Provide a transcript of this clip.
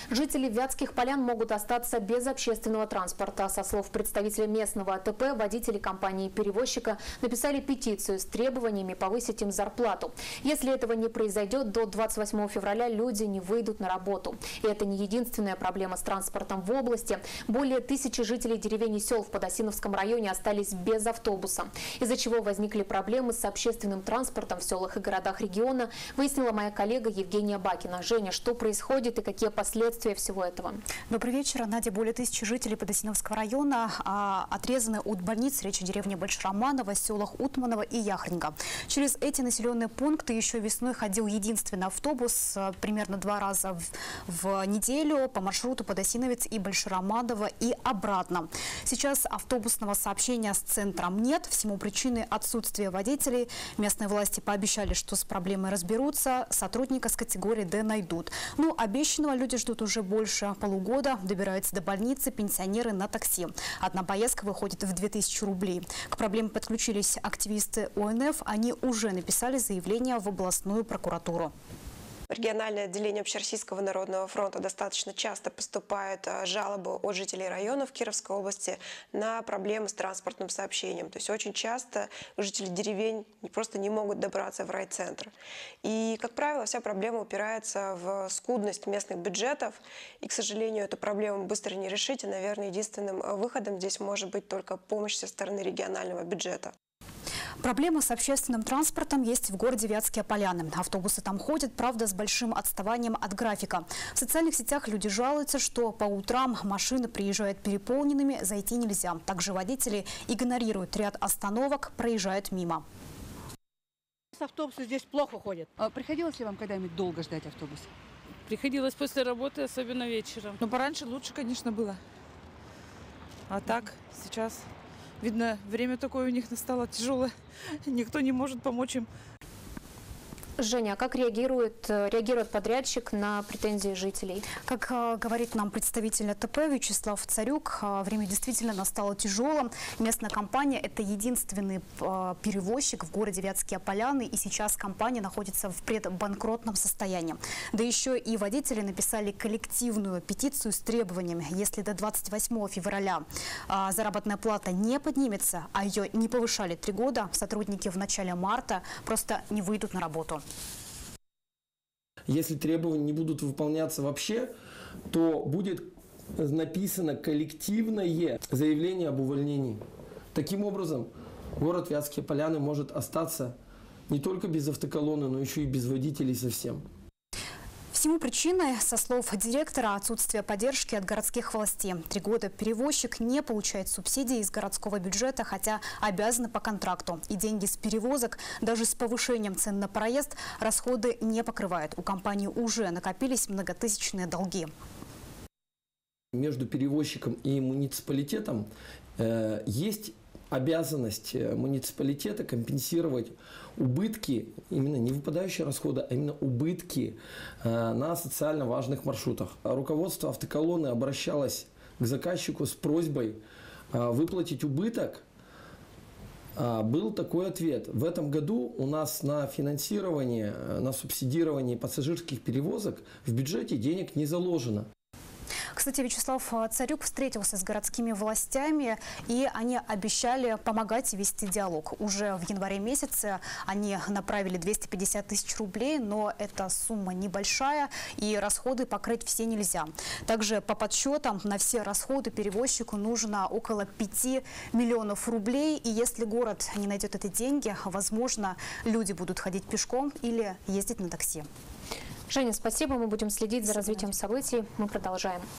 Жители Вятских Полян могут остаться без общественного транспорта. Со слов представителя местного АТП, водители компании-перевозчика написали петицию с требованиями повысить им зарплату. Если этого не произойдет, до 28 февраля люди не выйдут на работу. И это не единственная проблема с транспортом в области. Более 1000 жителей деревень и сел в Подосиновском районе остались без автобуса, из-за чего возникли проблемы с общественным транспортом в селах и городах региона, выяснила моя коллега Евгения Бакина. Женя, что происходит и какие последствия всего этого? Добрый вечер, Надя. Более 1000 жителей Подосиновского района отрезаны от больниц. Речь о деревне Большероманово, селах Утманово и Яхринга. Через эти населенные пункты еще весной ходил единственный автобус примерно 2 раза в неделю по маршруту Подосиновец и Большероманово и обратно. Сейчас автобусного сообщения с центром нет. Всему причиной отсутствие водителей. Местные власти пообещали, что с проблемой разберутся, сотрудника с категории «Д» найдут. Но обещанного люди ждут уже больше полугода. Добираются до больницы пенсионеры на такси. Одна поездка выходит в 2000 рублей. К проблеме подключились активисты ОНФ. Они уже написали заявление в областную прокуратуру. В региональное отделение Общероссийского народного фронта достаточно часто поступают жалобы от жителей районов Кировской области на проблемы с транспортным сообщением. То есть очень часто жители деревень просто не могут добраться в райцентр. И, как правило, вся проблема упирается в скудность местных бюджетов. И, к сожалению, эту проблему быстро не решить. И, наверное, единственным выходом здесь может быть только помощь со стороны регионального бюджета. Проблема с общественным транспортом есть в городе Вятские Поляны. Автобусы там ходят, правда, с большим отставанием от графика. В социальных сетях люди жалуются, что по утрам машины приезжают переполненными, зайти нельзя. Также водители игнорируют ряд остановок, проезжают мимо. Автобусы здесь плохо ходят. Приходилось ли вам когда-нибудь долго ждать автобус? Приходилось после работы, особенно вечером. Но пораньше лучше, конечно, было. А так, сейчас... Видно, время такое у них настало тяжелое. Никто не может помочь им. Женя, а как реагирует подрядчик на претензии жителей? Как говорит нам представитель АТП Вячеслав Царюк, время действительно настало тяжелым. Местная компания – это единственный перевозчик в городе Вятские Поляны, и сейчас компания находится в предбанкротном состоянии. Да еще и водители написали коллективную петицию с требованиями: если до 28 февраля заработная плата не поднимется, а ее не повышали 3 года, сотрудники в начале марта просто не выйдут на работу. Если требования не будут выполняться вообще, то будет написано коллективное заявление об увольнении. Таким образом, город Вятские Поляны может остаться не только без автоколонны, но еще и без водителей совсем. Всему причиной, со слов директора, отсутствие поддержки от городских властей. 3 года перевозчик не получает субсидий из городского бюджета, хотя обязан по контракту. И деньги с перевозок, даже с повышением цен на проезд, расходы не покрывают. У компании уже накопились многотысячные долги. Между перевозчиком и муниципалитетом есть обязанность муниципалитета компенсировать убытки, именно не выпадающие расходы, а именно убытки на социально важных маршрутах. Руководство автоколонны обращалось к заказчику с просьбой выплатить убыток. Был такой ответ. В этом году у нас на финансирование, на субсидирование пассажирских перевозок в бюджете денег не заложено. Кстати, Вячеслав Царюк встретился с городскими властями, и они обещали помогать вести диалог. Уже в январе месяце они направили 250 000 рублей, но эта сумма небольшая, и расходы покрыть все нельзя. Также по подсчетам на все расходы перевозчику нужно около 5 миллионов рублей. И если город не найдет эти деньги, возможно, люди будут ходить пешком или ездить на такси. Женя, спасибо. Мы будем следить за развитием событий. Мы продолжаем.